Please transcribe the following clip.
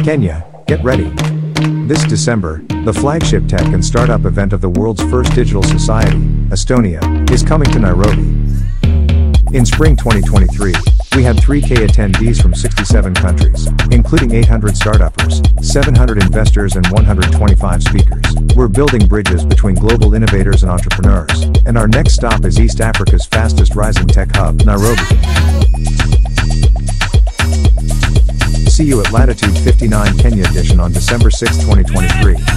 Kenya, get ready. This December, the flagship tech and startup event of the world's first digital society, Estonia, is coming to Nairobi. In spring 2023, we had 3K attendees from 67 countries, including 800 startuppers, 700 investors and 125 speakers. We're building bridges between global innovators and entrepreneurs, and our next stop is East Africa's fastest rising tech hub, Nairobi. See you at Latitude 59 Kenya Edition on December 6, 2023.